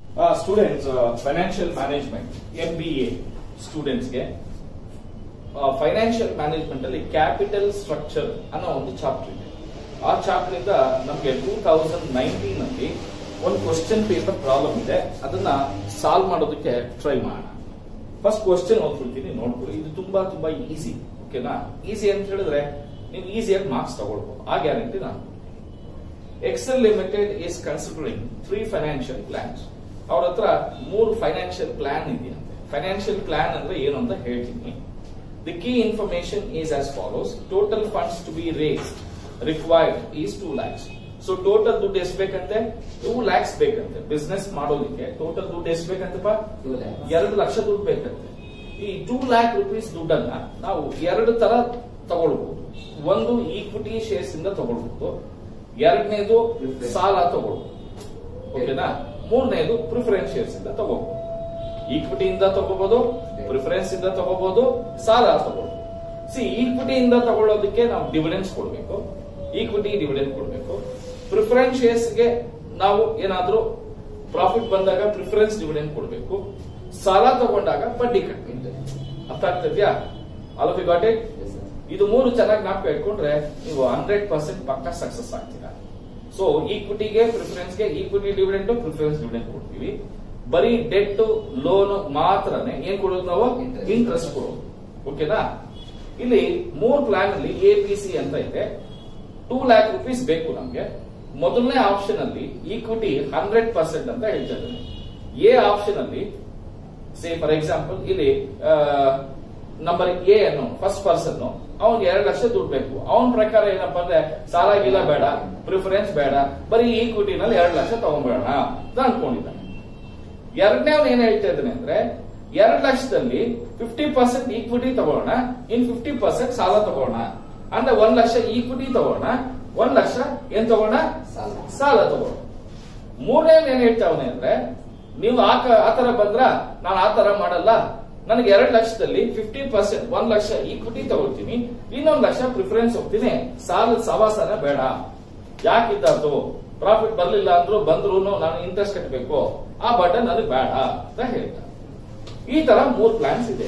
Students financial management MBA ಸ್ಟೂಡೆಂಟ್ಸ್ಗೆ financial management ಅಲ್ಲಿ capital structure ಅನ್ನೋ ಒಂದು ಚಾಪ್ಟರ್ ಇದೆ. ಆ ಚಾಪ್ಟರ್ ಇಂದ ನಮಗೆ 2019 ನಲ್ಲಿ ಒಂದು ಕ್ವಶನ್ ಪೇಪರ್ ಪ್ರಾಬ್ಲಮ್ ಇದೆ, ಅದನ್ನ ಸಾಲ್ವ್ ಮಾಡೋದಕ್ಕೆ ಟ್ರೈ ಮಾಡೋಣ. ಫಸ್ಟ್ ಕ್ವಶನ್ ಓದ್ಬಿಡ್ತೀನಿ, ನೋಡ್ಕೊಳ್ಳಿ. ಇದು ತುಂಬಾ ತುಂಬಾ ಈಸಿ, ಓಕೆನಾ? ಈಸಿ ಅಂತ ಹೇಳಿದ್ರೆ ನೀವು ಈಸಿಯಾಗಿ ಮಾರ್ಕ್ಸ್ ತಗೊಳ್ಬಹುದು, ಆ ಗ್ಯಾರಂಟಿ ನಾನು. Excel limited is considering 3 financial plans. ಅವ್ರ ಹತ್ರ 3 ಫೈನಾನ್ಷಿಯಲ್ ಪ್ಲಾನ್ ಇದೆಯಂತೆ. ಫೈನಾನ್ಷಿಯಲ್ ಪ್ಲಾನ್ ಅಂದ್ರೆ ಏನು ಅಂತ ಹೇಳ್ತೀನಿ. The key information is as follows. Total funds to be raised required is 2 lakhs. So total ದುಡ್ಡು ಎಷ್ಟು ಬೇಕಂತೆ? 2 lakhs ಬೇಕಂತೆ. ಬಿಸ್ನೆಸ್ ಮಾಡೋದಕ್ಕೆ ಟೋಟಲ್ ದುಡ್ಡು ಎಷ್ಟು ಬೇಕಂತಪ್ಪ? 2 ಲಕ್ಷ ದುಡ್ಡು ಬೇಕಂತೆ. ಈ 2 lakh rupees ದುಡ್ಡನ್ನ ನಾವು 2 ತರ ತಗೊಳ್ಬಹುದು. ಒಂದು ಈಕ್ವಿಟಿ ಶೇರ್ಸ್ ಇಂದ ತಗೊಳ್ಬಹುದು, ಎರಡನೇದು ಸಾಲ ತಗೊಳ್ಬಹುದು, ಓಕೆನಾ? ಮೂರನೇದು ಪ್ರಿಫರೆನ್ಸ್ ಶೇರ್ಸ್ ಇಂದ ತಗೋಬಹುದು. ಈಕ್ವಿಟಿ ಇಂದ ತಗೋಬಹುದು, ಪ್ರಿಫರೆನ್ಸ್ ಇಂದ ತಗೋಬಹುದು, ಸಾಲ ತಗೋಬಹುದು. ಈಕ್ವಿಟಿ ಇಂದ ತಗೊಳ್ಳೋದಕ್ಕೆ ನಾವು ಡಿವಿಡೆಂಡ್ಸ್ ಕೊಡಬೇಕು, ಈಕ್ವಿಟಿ ಡಿವಿಡೆಂಡ್ ಕೊಡಬೇಕು. ಪ್ರಿಫರೆನ್ಸ್ ಶೇರ್ಸ್ ಗೆ ನಾವು ಏನಾದ್ರೂ ಪ್ರಾಫಿಟ್ ಬಂದಾಗ ಪ್ರಿಫರೆನ್ಸ್ ಡಿವಿಡೆಂಡ್ ಕೊಡಬೇಕು. ಸಾಲ ತಗೊಂಡಾಗ ಬಡ್ಡಿ ಕಟ್ಟಬೇಕು. ಅರ್ಥ ಆಗ್ತಿದ್ಯಾ? All of you got it? ಇದು 3 ಚೆನ್ನಾಗಿ ಜ್ಞಾಪಕ ಇಟ್ಕೊಂಡ್ರೆ ನೀವು 100% ಪಕ್ಕ ಸಕ್ಸಸ್ ಆಗ್ತೀರಾ. ಸೊ ಈಕ್ವಿಟಿಗೆ, ಪ್ರಿಫರೆನ್ಸ್ಗೆ ಈಕ್ವಿಟಿ ಡಿವಿಡೆಂಡ್, ಪ್ರಿಫರೆನ್ಸ್ ಡಿವಿಡೆಂಡ್ ಕೊಡ್ತೀವಿ. ಬರೀ ಡೆಟ್ ಲೋನ್ ಮಾತ್ರನೇ ಏನ್ ಕೊಡೋದು ನಾವು? ಇಂಟ್ರೆಸ್ಟ್ ಕೊಡೋದು, ಓಕೆನಾ? ಇಲ್ಲಿ 3 ಪ್ಲಾನ್ ಅಲ್ಲಿ ABC ಅಂತ ಇದೆ. 2 lakh rupees ಬೇಕು ನಮ್ಗೆ. ಮೊದಲನೇ ಆಪ್ಷನ್ ಅಲ್ಲಿ ಈಕ್ವಿಟಿ 100% ಅಂತ ಹೇಳ್ತಾ ಇದ್ದಾನೆ. ಎ ಆಪ್ಷನ್ ಅಲ್ಲಿ ಸೇ ಫಾರ್ ಎಕ್ಸಾಂಪಲ್ ಇಲ್ಲಿ ನಂಬರ್ ಎ ಅನ್ನು ಫಸ್ಟ್ ಪರ್ಸನ್ ಅವ್ನಿಗೆ 2 ಲಕ್ಷ ದುಡ್ಡು ಬೇಕು. ಅವನ ಪ್ರಕಾರ ಏನಪ್ಪಾ ಅಂದ್ರೆ ಸಾಲ ಗೀಲ ಬೇಡ, ಪ್ರಿಫರೆನ್ಸ್ ಬೇಡ, ಬರೀ ಈಕ್ವಿಟಿನಲ್ಲಿ 2 ಲಕ್ಷ ತಗೊಂಡ್ಬೇಡ ಅಂತ ಅನ್ಕೊಂಡಿದ್ದಾನೆ. ಎರಡನೇ ಅವ್ನು ಏನ್ ಹೇಳ್ತಾ ಇದ್ದಾನೆ ಅಂದ್ರೆ 2 ಲಕ್ಷದಲ್ಲಿ 50% ಈಕ್ವಿಟಿ ತಗೋಣ, ಇನ್ 50% ಸಾಲ ತಗೋಣ. ಅಂದ್ರೆ 1 ಲಕ್ಷ ಈಕ್ವಿಟಿ ತಗೋಣ, 1 ಲಕ್ಷ ಏನ್ ತಗೋಣ? ಸಾಲ ತಗೋಣ. ಮೂರನೇ ಏನ್ ಹೇಳ್ತಾವನೆ ಅಂದ್ರೆ ನೀವು ಆತರ ಬಂದ್ರ ನಾನು ಆತರ ಮಾಡಲ್ಲ, ನನಗೆ 2 ಲಕ್ಷದಲ್ಲಿ 50% 1 ಲಕ್ಷ ಈಕ್ವಿಟಿ ತಗೊಳ್ತೀನಿ, ಇನ್ನೊಂದು ಲಕ್ಷ ಪ್ರಿಫರೆನ್ಸ್ ಹೋಗ್ತೀನಿ, ಸಾಲದ ಸವಾಸನ ಬೇಡ. ಯಾಕಿದ್ದಾತು? ಪ್ರಾಫಿಟ್ ಬರ್ಲಿಲ್ಲ ಅಂದ್ರೂ ಬಂದ್ರು ನಾನು ಇಂಟ್ರೆಸ್ಟ್ ಕಟ್ಟಬೇಕು, ಆ ಬಟನ್ ನನಗೆ ಬೇಡ ಅಂತ ಹೇಳ್ತಾರೆ. ಈ ತರ 3 ಪ್ಲಾನ್ಸ್ ಇದೆ.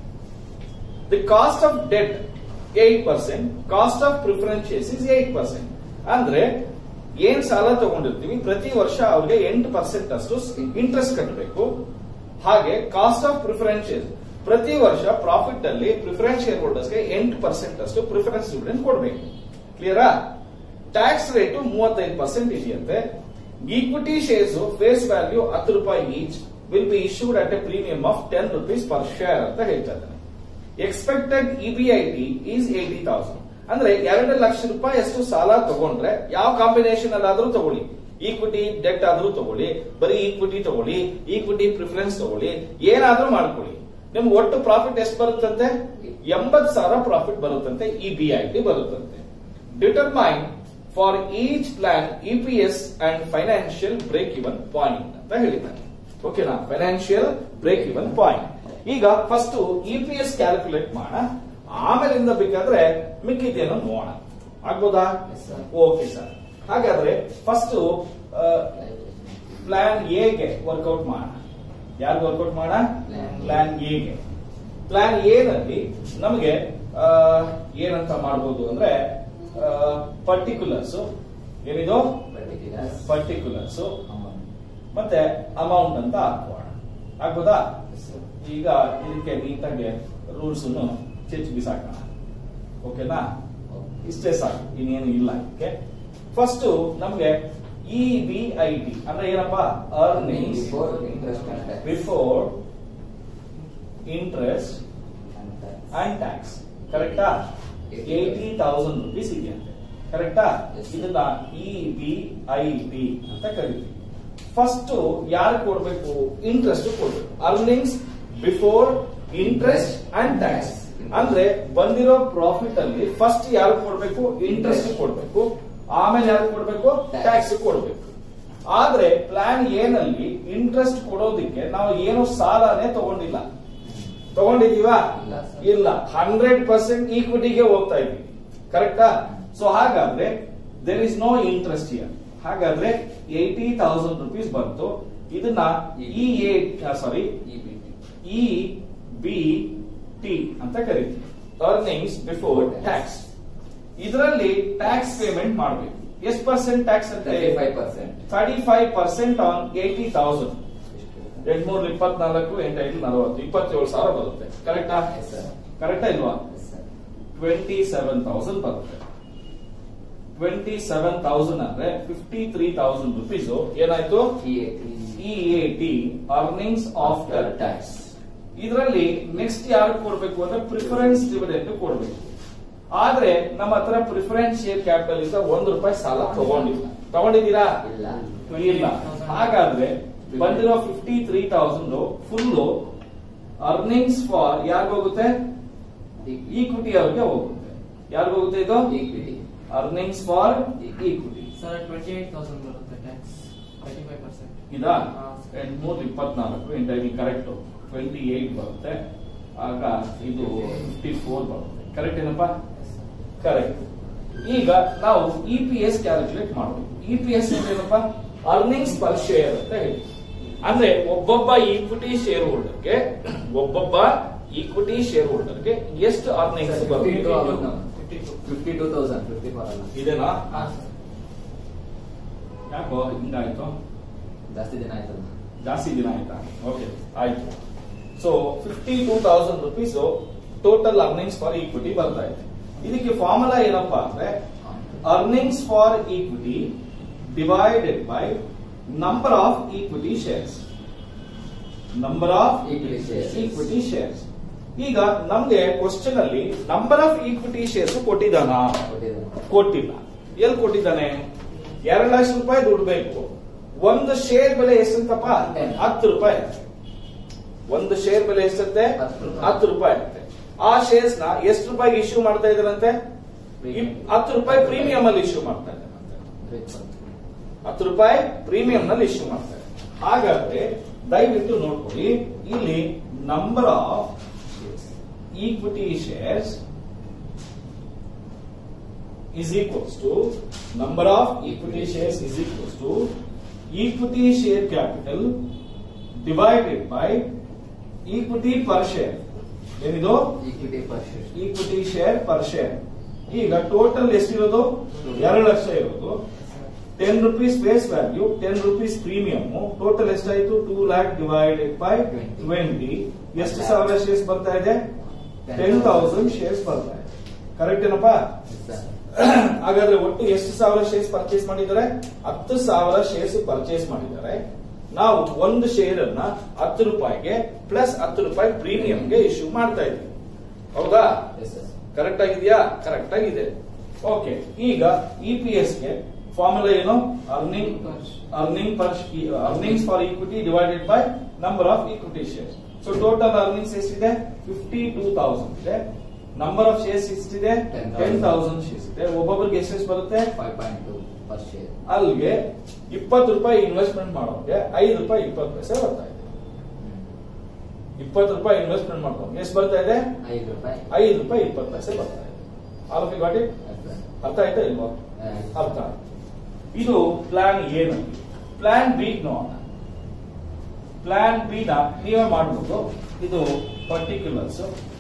The cost of debt 8%, cost of preference shares is 8%. ಅಂದ್ರೆ ಏನ್ ಸಾಲ ತಗೊಂಡಿರ್ತೀವಿ ಪ್ರತಿ ವರ್ಷ ಅವ್ರಿಗೆ 8% ಅಷ್ಟು ಇಂಟ್ರೆಸ್ಟ್ ಕಟ್ಟಬೇಕು. ಹಾಗೆ ಕಾಸ್ಟ್ ಆಫ್ ಪ್ರಿಫರೆನ್ಸ್ ಶೇರ್ಸ್ ಪ್ರತಿ ವರ್ಷ ಪ್ರಾಫಿಟ್ ಅಲ್ಲಿ ಪ್ರಿಫರೆನ್ಸ್ ಶೇರ್ ಹೋಲ್ಡರ್ಸ್ಗೆ 8% ಅಷ್ಟು ಪ್ರಿಫರೆನ್ಸ್ ಡಿವಿಡೆಂಡ್ ಕೊಡಬೇಕು. ಕ್ಲಿಯರಾ? ಟ್ಯಾಕ್ಸ್ ರೇಟ್ 35% ಇದೆಯಂತೆ. ಈಕ್ವಿಟಿ ಶೇರ್ಸ್ ಫೇಸ್ ವ್ಯಾಲ್ಯೂ 10 ರೂಪಾಯಿ each will be issued at a premium of 10 rupees per share ಅಂತ ಹೇಳ್ತಾ ಇದ್ದಾನೆ. Expected EBIT is 80,000. ಅಂದ್ರೆ 2 ಲಕ್ಷ ರೂಪಾಯಿ ಅಷ್ಟು ಸಾಲ ತಗೊಂಡ್ರೆ ಯಾವ ಕಾಂಬಿನೇಷನ್ ಅಲ್ಲಾದ್ರೂ ತಗೊಳ್ಳಿ, ಈಕ್ವಿಟಿ ಡೆಟ್ ಆದ್ರೂ ತಗೊಳ್ಳಿ, ಬರೀ ಈಕ್ವಿಟಿ ತಗೊಳ್ಳಿ, ಈಕ್ವಿಟಿ ಪ್ರಿಫರೆನ್ಸ್ ತಗೊಳ್ಳಿ, ಏನಾದ್ರೂ ಮಾಡ್ಕೊಳ್ಳಿ, ನಿಮ್ಗೆ ಒಟ್ಟು ಪ್ರಾಫಿಟ್ ಎಷ್ಟು ಬರುತ್ತಂತೆ? 80,000 ಪ್ರಾಫಿಟ್ ಬರುತ್ತಂತೆ, EBIT ಬರುತ್ತಂತೆ. Determine for each plan EPS and financial break even point ಅಂತ ಹೇಳಿದ್ದಾರೆ. ಓಕೆನಾ? Financial break even point. ಈಗ ಫಸ್ಟ್ EPS ಕ್ಯಾಲ್ಕುಲೇಟ್ ಮಾಡೋಣ, ಆಮೇಲಿಂದ ಬೇಕಾದ್ರೆ ಮಿಕ್ಕಿದ್ದೇನೋ ನೋಡೋಣ. ಆಗ್ಬೋದಾ? Okay sir. ಹಾಗಾದ್ರೆ ಫಸ್ಟ್ ಪ್ಲಾನ್ ಎಗೆ ವರ್ಕೌಟ್ ಮಾಡೋಣ. ಯಾರು ವರ್ಕೌಟ್ ಮಾಡೋಣ? ಪ್ಲಾನ್ ಎಗೆ. ಪ್ಲಾನ್ ಎ ನಲ್ಲಿ ನಮಗೆ ಏನಂತ ಮಾಡಬಹುದು ಅಂದ್ರೆ ಪರ್ಟಿಕ್ಯುಲರ್ಸ್, ಏನಿದು ಪರ್ಟಿಕ್ಯುಲರ್ಸ್ ಮತ್ತೆ ಅಮೌಂಟ್ ಅಂತ ಹಾಕೋಣ. ಆಗ್ಬೋದಾ? ಈಗ ಇದಕ್ಕೆ ನೀಟಾಗಿ ರೂಲ್ಸ್ ಚೆಚ್ಚಿ ಬಿಸಾಕೋಣ, ಓಕೆನಾ? ಇಷ್ಟೇ ಸಾಕು, ಇನ್ನೇನು ಇಲ್ಲ ಇದಕ್ಕೆ. ಫಸ್ಟ್ ನಮ್ಗೆ EBIT ಅಂದ್ರೆ ಏನಪ್ಪಾ? Earnings before interest and tax. ಕರೆಕ್ಟಾ? 80,000 rupees ಇದೆಯಂತೆ. ಕರೆಕ್ಟಾ? ಇದನ್ನ EBIT ಅಂತ ಕರಿತೀವಿ. ಫಸ್ಟ್ ಯಾರು ಕೊಡ್ಬೇಕು? ಇಂಟ್ರೆಸ್ಟ್ ಕೊಡ್ಬೇಕು. Earnings before interest and tax ಅಂದ್ರೆ ಬಂದಿರೋ ಪ್ರಾಫಿಟ್ ಅಲ್ಲಿ ಫಸ್ಟ್ ಯಾರು ಕೊಡ್ಬೇಕು? ಇಂಟ್ರೆಸ್ಟ್ ಕೊಡ್ಬೇಕು, ಆಮೇಲೆ ಯಾರು ಕೊಡ್ಬೇಕು? ಟ್ಯಾಕ್ಸ್ ಕೊಡ್ಬೇಕು. ಆದ್ರೆ ಪ್ಲಾನ್ ಏನಲ್ಲಿ ಇಂಟ್ರೆಸ್ಟ್ ಕೊಡೋದಿಕ್ಕೆ ನಾವು ಏನು ಸಾಲನೇ ತಗೊಂಡಿಲ್ಲ. ತಗೊಂಡಿದೀವಾ? ಇಲ್ಲ. 100% ಈಕ್ವಿಟಿಗೆ ಹೋಗ್ತಾ ಇದೀವಿ. ಕರೆಕ್ಟಾ? ಸೊ ಹಾಗಾದ್ರೆ there is no interest here. ಹಾಗಾದ್ರೆ 80,000 rupees ಬಂತು. ಇದನ್ನ EBT ಅಂತ ಕರೀತೀವಿ, ಅರ್ನಿಂಗ್ಸ್ ಬಿಫೋರ್ ಟ್ಯಾಕ್ಸ್. ಇದರಲ್ಲಿ ಟ್ಯಾಕ್ಸ್ ಪೇಮೆಂಟ್ ಮಾಡಬೇಕು. ಎಷ್ಟು ಪರ್ಸೆಂಟ್ ಟ್ಯಾಕ್ಸ್ ಅಂತ? 35% ಆನ್ 80,000. 8 24 8 40 27,000 ಬರುತ್ತೆ. ಕರೆಕ್ಟಾ? ಕರೆಕ್ಟಾ ಇಲ್ವಾ? 27,000 ಬರುತ್ತೆ. 27,000 ಅಂದ್ರೆ 53,000 rupees ಏನಾಯ್ತು? EAT, earnings after tax. ಇದರಲ್ಲಿ ನೆಕ್ಸ್ಟ್ ಯಾರು ಕೊಡ್ಬೇಕು ಅಂದ್ರೆ ಪ್ರಿಫರೆನ್ಸ್ ಡಿವಿಡೆಂಡ್ ಕೊಡ್ಬೇಕು. ಆದ್ರೆ ನಮ್ಮ ಹತ್ರ ಪ್ರಿಫರೆನ್ಸ್ ಶೇರ್ ಕ್ಯಾಪಿಟಲ್ ಇಂದ ₹1 ಸಾಲ ತಗೊಂಡಿದ್ದೀರಾ? ಇಲ್ಲ. ಹಾಗಾದ್ರೆ ಬಂದಿರೋ 53,000 ಫುಲ್ ಅರ್ನಿಂಗ್ಸ್ ಫಾರ್ ಯಾರಿಗೋಗುತ್ತೆ? ಈಕ್ವಿಟಿ ಅವ್ರಿಗೆ ಹೋಗುತ್ತೆ. ಯಾರಿಗೋಗುತ್ತೆ ಇದು? Earnings for equity. 28,000 ಬರುತ್ತೆ ಟ್ಯಾಕ್ಸ್, 35%. ಇದಾ 8 24 ಕರೆಕ್ಟ್ 28 ಬರುತ್ತೆ. ಆಗ ಇದು 54 ಬರುತ್ತೆ. ಕರೆಕ್ಟ್ ಏನಪ್ಪಾ? ಕರೆಕ್ಟ್. ಈಗ ನಾವು EPS ಕ್ಯಾಲ್ಕುಲೇಟ್ ಮಾಡಬೇಕು. EPS ಏನಪ್ಪಾ? ಅರ್ನಿಂಗ್ಸ್ ಪರ್ ಶೇರ್ ಅಂತ ಹೇಳಿ. ಅಂದ್ರೆ ಒಬ್ಬೊಬ್ಬ ಈಕ್ವಿಟಿ ಶೇರ್ ಹೋಲ್ಡರ್ಗೆ ಎಷ್ಟು ಅರ್ನಿಂಗ್ಸ್ ಬರುತ್ತೆ? 52,000 ಇದೇನಾ? ಯಾಕೋ ಹಿಂಗಾಯ್ತು? ಜಾಸ್ತಿ ದಿನ ಆಯ್ತಾ? ಓಕೆ, ಆಯ್ತು. So 52,000 rupees total earnings for equity ಬರ್ತಾ ಇದೆ. ಇದಕ್ಕೆ ಫಾರ್ಮುಲಾ ಏನಪ್ಪಾ ಅಂದ್ರೆ earnings for equity divided by number of equity shares. Equity shares. ಈಗ ನಮ್ಗೆ ಕ್ವಶನ್ ಅಲ್ಲಿ ನಂಬರ್ ಆಫ್ ಈಕ್ವಿಟಿ ಶೇರ್ಸ್ ಕೊಟ್ಟಿದ್ದಾನಾ? ಕೊಟ್ಟಿಲ್ಲ. ಎಲ್ಲಿ ಕೊಟ್ಟಿದ್ದಾನೆ? 2 ಲಕ್ಷ ರೂಪಾಯಿ ದುಡ್ಡು ಬೇಕು. ಒಂದು ಶೇರ್ ಬೆಲೆ ಎಷ್ಟಂತಪ್ಪ? ₹10. ಒಂದು ಶೇರ್ ಬೆಲೆ ಎಷ್ಟಂತೆ? ₹10 ಇರುತ್ತೆ. ಆ ಶೇರ್ಸ್ ನ ಎಷ್ಟು ರೂಪಾಯಿಗೆ ಇಶ್ಯೂ ಮಾಡ್ತಾ ಇದ್ದಾರಂತೆ? ₹10 ಪ್ರೀಮಿಯಂ ಅಲ್ಲಿ ಇಶ್ಯೂ ಮಾಡ್ತಾ ಇದ್ದಾರಂತೆ. ₹10 ಪ್ರೀಮಿಯಂ ನಲ್ಲಿ ಇಶ್ಯೂ ಮಾಡ್ತಾರೆ. ಹಾಗಾದ್ರೆ ದಯವಿಟ್ಟು ನೋಡ್ಕೊಳ್ಳಿ, ಇಲ್ಲಿ number of equity shares is equals to number of equity shares is equals to equity share capital divided by equity per share. ಏನಿದು? Equity share per share. ಈಗ ಟೋಟಲ್ ಎಷ್ಟಿರೋದು? 2 ಲಕ್ಷ ಇರೋದು. 10 rupees face value, 10 rupees premium. Total ಎಷ್ಟಾಯ್ತು? 2 lakh divided by 20. ಎಷ್ಟು ಸಾವಿರ shares ಬರ್ತಾ ಇದೆ? 10,000 shares ಬರ್ತಾ ಇದೆ. ಕರೆಕ್ಟ್ ಏನಪ್ಪಾ? ಹಾಗಾದ್ರೆ ಒಟ್ಟು ಎಷ್ಟು ಸಾವಿರ ಶೇರ್ಸ್ ಪರ್ಚೇಸ್ ಮಾಡಿದ್ದಾರೆ? 10,000 ಶೇರ್ಸ್ ಪರ್ಚೇಸ್ ಮಾಡಿದ್ದಾರೆ. ನಾವು ಒಂದು ಶೇರ್ ಅನ್ನ ₹10 ಪ್ಲಸ್ ₹10 ಪ್ರೀಮಿಯಂಗೆ ಇಶ್ಯೂ ಮಾಡ್ತಾ ಇದ್ದೀವಿ. ಹೌದಾ? ಕರೆಕ್ಟ್ ಆಗಿದೆಯಾ? ಕರೆಕ್ಟ್ ಆಗಿದೆ. ಓಕೆ, ಈಗ EPS ಗೆ ಫಾರ್ಮುಲಾ ಏನು? Earnings for equity divided by number of equity shares. So total earnings ಎಷ್ಟಿದೆ? 52,000 ಇದೆ. ನಂಬರ್ ಆಫ್ ಶೇರ್ಸ್ ಎಷ್ಟಿದೆ? 10,000 ಶೇರ್ಸ್ ಇದೆ. ಒಬ್ಬೊಬ್ಬರಿಗೆ ಎಷ್ಟು ಬರುತ್ತೆ? 5.2 per share. ಅಲ್ಲಿಗೆ ₹20 ಇನ್ವೆಸ್ಟ್ಮೆಂಟ್ ಮಾಡೋರಿಗೆ ₹5.20 ಬರ್ತಾ ಇದೆ. ₹20 ಇನ್ವೆಸ್ಟ್ಮೆಂಟ್ ಮಾಡೋರಿಗೆ ಎಷ್ಟು ಬರ್ತಾ ಇದೆ? ₹5.20 ಬರ್ತಾ ಇದೆ. All of you got it? ಅರ್ಥ ಆಯ್ತಾ ಇಲ್ವಾ? ಅರ್ಥ. ಇದು ಪ್ಲಾನ್ ಎ ನಲ್ಲಿ. ಪ್ಲಾನ್ ಬಿ ನೋಡೋಣ. ಪ್ಲಾನ್ ಬಿ ನ ನೀವೇ ಮಾಡಬಹುದು. ಇದು ಪರ್ಟಿಕ್ಯುಲರ್ಸ್,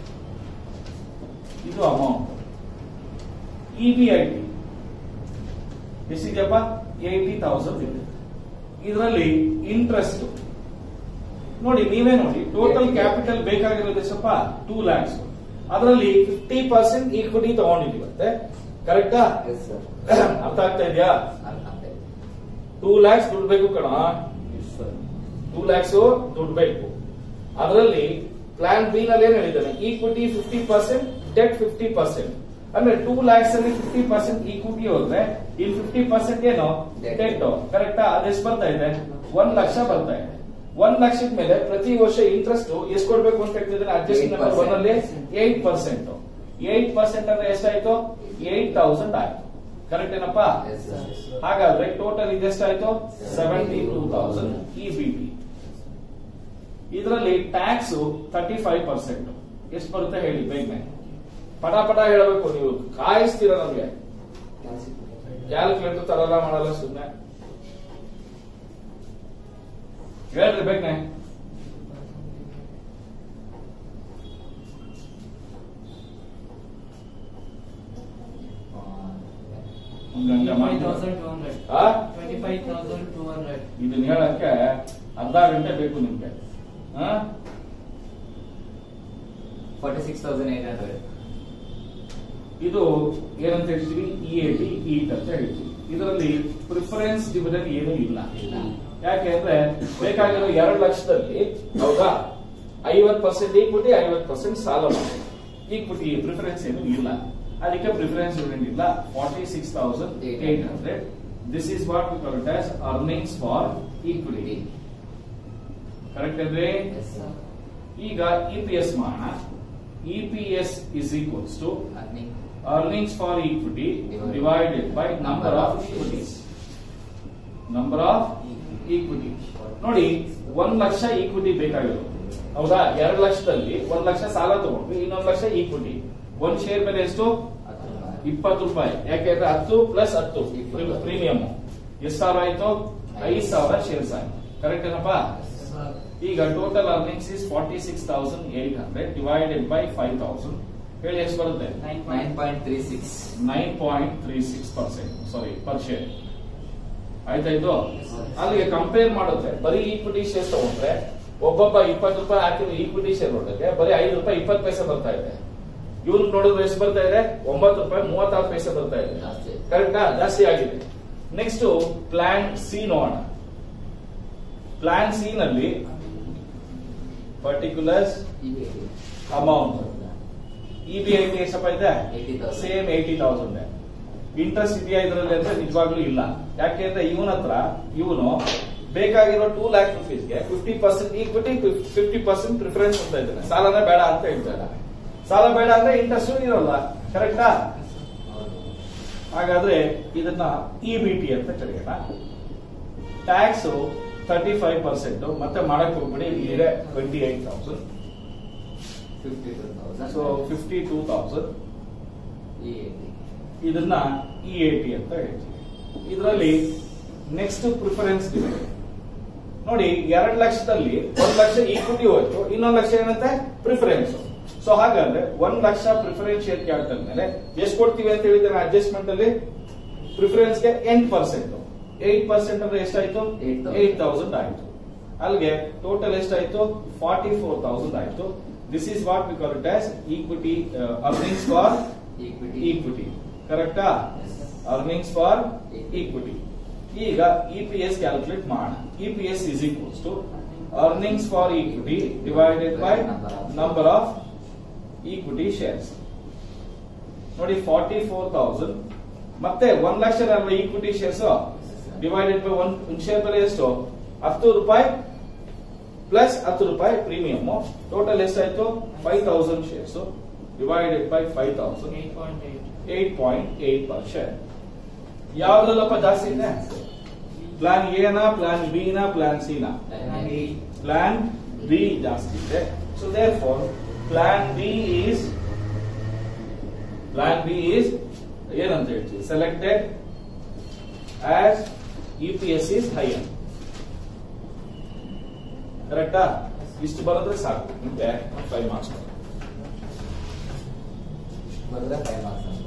ಇದು ಅಮೌಂಟ್. EBIT ಎಷ್ಟಿದೆಯಪ್ಪ? 80,000 ಇದೆ. ಇದರಲ್ಲಿ ಇಂಟ್ರೆಸ್ಟ್ ನೋಡಿ, ನೀವೇ ನೋಡಿ. ಟೋಟಲ್ ಕ್ಯಾಪಿಟಲ್ ಬೇಕಾಗಿರೋದು ಎಷ್ಟಪ್ಪ? 2 lakhs. ಅದರಲ್ಲಿ 50% ಈಕ್ವಿಟಿ ತಗೊಂಡಿದ್ದೀವಂತೆ. ಕರೆಕ್ಟಾ? ಅರ್ಥ ಆಗ್ತಾ ಇದೆಯಾ? 2 lakhs ದುಡ್ಡು ಬೇಕು ಕಣ. 2 lakhs ದುಡ್ಡು ಬೇಕು. ಅದರಲ್ಲಿ ಪ್ಲಾನ್ ಬಿ ನಲ್ಲಿ ಏನ್ ಹೇಳಿದ್ದಾನೆ? Equity 50%, debt 50%. ಅಂದ್ರೆ 2 lakhs ಅಲ್ಲಿ 50% ಈಕ್ವಿಟಿ ಹೋದ್ರೆ ಇಲ್ಲಿ 50% ಏನು? ಡೆಟ್. ಕರೆಕ್ಟಾ? ಅದೆಷ್ಟು ಬರ್ತಾ ಇದೆ? 1 ಲಕ್ಷ ಬರ್ತಾ ಇದೆ. 1 ಲಕ್ಷದ ಮೇಲೆ ಪ್ರತಿ ವರ್ಷ ಇಂಟ್ರೆಸ್ಟ್ ಎಷ್ಟು ಕೊಡ್ಬೇಕು ಅಂತ ಹೇಳ್ತಿದ್ರೆ ಅಡ್ಜಸ್ಟ್ ನಂಬರ್ 1 ಅಲ್ಲಿ 8%. 8% ಅಂದ್ರೆ ಎಷ್ಟಾಯ್ತು? 8,000 ಆಯ್ತು. ಕರೆಕ್ಟ್ ಏನಪ್ಪಾ? ಹಾಗಾದ್ರೆ ಟೋಟಲ್ ಇದೆಷ್ಟಾಯ್ತು? 72,000 EBT. ಇದರಲ್ಲಿ ಟ್ಯಾಕ್ಸ್ 35%. ಎಷ್ಟು ಬರುತ್ತೆ ಹೇಳಿ ಬೇಗನೆ? ಪಟ ಹೇಳಬೇಕು. ನೀವು ಕಾಯಿಸ್ತೀರ ನಮ್ಗೆ. ಕ್ಯಾಲ್ಕುಲೇಟರ್ ತರಲ್ಲ ಮಾಡಲ್ಲ ಸುಮ್ಮನೆ. ಹೇಳ್ರಿ ಬೇಕನೆ. ಆ? 25,200. ಇದನ್ನ ಹೇಳಕ್ಕೆ ಅರ್ಧ ಗಂಟೆ ಬೇಕು ನಿಮ್ಗೆ. 46,800. ಇದು ಏನಂತ ಹೇಳ್ತೀವಿ, EAT ಈಟ್ ಅಂತ ಹೇಳ್ತೀವಿ. ಇದರಲ್ಲಿ ಪ್ರಿಫರೆನ್ಸ್ ಡಿವಿಡೆಂಡ್ ಏನೂ ಇಲ್ಲ. ಯಾಕೆ ಅಂದ್ರೆ ಬೇಕಾಗಿರೋ 2 ಲಕ್ಷದಲ್ಲಿ ಹೌದಾ 50% ಈಕ್ವಿಟಿ 50% ಸಾಲ ಮಾಡಿ ಈಕ್ವಿಟಿ ಪ್ರಿಫರೆನ್ಸ್ ಏನು ಇಲ್ಲ. ಅದಕ್ಕೆ ಪ್ರಿಫರೆನ್ಸ್ ಡಿವಿಡೆಂಡ್ ಇಲ್ಲ. 46,800. This is what we call it as earnings for equity. Correct ಅಂದ್ರೆ Yes, sir. ಈಗ EPS ಮಾಡೋಣ. EPS is equals to Earning. earnings for equity divided by number of equities. Number of equity. ನೋಡಿ 1 lakh equity ಬೇಕಾಗಿರೋದು ಹೌದಾ. 2 ಲಕ್ಷದಲ್ಲಿ 1 ಲಕ್ಷ ಸಾಲ ತಗೊಂಡ್ವಿ, 1 lakh equity. 1 share ಮೇಲೆ ಎಷ್ಟು? 20 ರೂಪಾಯಿ. ಯಾಕೆಂದ್ರೆ 10 ಪ್ಲಸ್ 10 ಪ್ರೀಮಿಯಂ ಎಷ್ಟು ಸಾವಿರ ಆಯ್ತು? 5,000 ಶೇರ್ಸ್ ಆಯ್ತು. ಕರೆಕ್ಟ್ ಏನಪ್ಪ? ಈಗ total earnings is 46,800 divided by 5,000. ಹೇಳಿ ಎಷ್ಟು ಬರುತ್ತೆ? 9.36. 9.36%. Sorry per share. ಆಯ್ತಾಯ್ತು. ಅಲ್ಲಿಗೆ ಕಂಪೇರ್ ಮಾಡುತ್ತೆ ಬರೀ ಈಕ್ವಿಟಿ ಶೇರ್ ತಗೊಂಡ್ರೆ ಒಬ್ಬೊಬ್ಬ 20 ರೂಪಾಯಿ ಹಾಕಿರೋ ಈಕ್ವಿಟಿ ಶೇರ್ ನೋಡಕ್ಕೆ ಬರೀ 5 ರೂಪಾಯಿ 20 ಪೈಸೆ ಬರ್ತಾ ಇದೆ. ಇವ್ರಿಗೆ ನೋಡಿದ್ರೆ ಎಷ್ಟು ಬರ್ತಾ ಇದೆ? 9 ರೂಪಾಯಿ 36 ಪೈಸೆ ಬರ್ತಾ ಇದೆ. ಕರೆಕ್ಟಾ? ಜಾಸ್ತಿ ಆಗಿದೆ. ನೆಕ್ಸ್ಟ್ ಪ್ಲಾನ್ ಸಿ ನೋಡೋಣ. ಪ್ಲಾನ್ ಸಿ ನಲ್ಲಿ ಪರ್ಟಿಕ್ಯುಲರ್ಸ್ ಅಮೌಂಟ್ EBIT ಎಷ್ಟಪ್ಪ ಇದೆ? 80,000. ಸೇಮ್ 80,000. ಇಂಟ್ರೆಸ್ಟ್ ಇದೆಯಾ ಇದರಲ್ಲಿ ಅಂದ್ರೆ ನಿಜವಾಗ್ಲೂ ಇಲ್ಲ. ಯಾಕೆಂದ್ರೆ ಇವನ ಹತ್ರ ಇವನು ಬೇಕಾಗಿರೋ 2 lakh rupeesಗೆ 50% ಈಕ್ವಿಟಿ 50% ಪ್ರಿಫರೆನ್ಸ್ ಅಂತ ಇದ್ದಾನೆ. ಸಾಲನೇ ಬೇಡ ಅಂತ ಹೇಳ್ತಾರೆ. ಸಾಲ ಬೇಡ ಅಂದ್ರೆ ಇಂಟ್ರೆಸ್ಟ್ ಇರೋಲ್ಲ. ಕರೆಕ್ಟಾ? ಹಾಗಾದ್ರೆ ಇದನ್ನ EBT ಅಂತ ಕರೆಯೋಣ. ಟ್ಯಾಕ್ಸ್ 35%. ಮತ್ತೆ ಮಾಡಕ್ ಹೋಗ್ಬಿಡಿ, ಇಲ್ಲಿದೆ 28,000. 52,000. ಸೊ 52,000. EAT. ಇದನ್ನ EAT ಅಂತ ಹೇಳ್ತೀವಿ. ಇದರಲ್ಲಿ ನೆಕ್ಸ್ಟ್ ಪ್ರಿಫರೆನ್ಸ್ ಡಿವಿಡೆಂಡ್ ನೋಡಿ. 2 ಲಕ್ಷದಲ್ಲಿ 1 ಲಕ್ಷ ಈಕ್ವಿಟಿ ಹೋಯ್ತು, 1 ಲಕ್ಷ ಏನಂತೆ ಪ್ರಿಫರೆನ್ಸ್. ಸೊ ಹಾಗಾದ್ರೆ 1 ಲಕ್ಷ ಪ್ರಿಫರೆನ್ಸ್ ಶೇರ್ ಕ್ಯಾಪಿಟಲ್ ಮೇಲೆ ಎಷ್ಟು ಕೊಡ್ತೀವಿ ಅಂತ ಹೇಳಿದ್ರೆ ಅಡ್ಜಸ್ಟ್ಮೆಂಟ್ ಅಲ್ಲಿ ಪ್ರಿಫರೆನ್ಸ್ಗೆ 8%. 8% ಅಂದ್ರೆ ಎಷ್ಟಾಯ್ತು? 8,000 ಆಯ್ತು. ಅಲ್ಲಿಗೆ ಟೋಟಲ್ ಎಷ್ಟಾಯ್ತು? 44,000 ಆಯ್ತು. This is what we call it as equity earnings for equity. ಕರೆಕ್ಟಾ? Earnings for equity. ಈಗ EPS ಕ್ಯಾಲ್ಕುಲೇಟ್ ಮಾಡೋಣ. EPS is equals to earnings for equity divided by number of equity shares. ನೋಡಿ 44,000 ಮತ್ತೆ 1 lakh equity shares divided by 1 share ಬೆಲೆ ಎಷ್ಟು? 10 ರೂಪಾಯಿ plus 10 ರೂಪಾಯಿ premium. Total ಎಷ್ಟಾಯ್ತು? 5,000 shares divided by 5,000. 8.8 per share. ಯಾವ್ದ್ರಲ್ಲಪ್ಪ ಜಾಸ್ತಿ ಇದೆ? ಪ್ಲಾನ್ ಎ ನಾ, ಪ್ಲಾನ್ ಬಿ ನಾ, ಪ್ಲಾನ್ ಸಿ ನಾ? ಪ್ಲಾನ್ ಬಿ ಜಾಸ್ತಿ ಇದೆ. So there for plan B is ಏನಂತ ಹೇಳ್ತೀವಿ? Selected as EPS is higher. ಕರೆಕ್ಟಾ? ಇಷ್ಟು ಬರೋದ್ರೆ ಸಾಕು. ನಿಮ್ಗೆ 5 ಮಾರ್ಕ್ಸ್ ಬರೋದ್ರೆ 5 marks.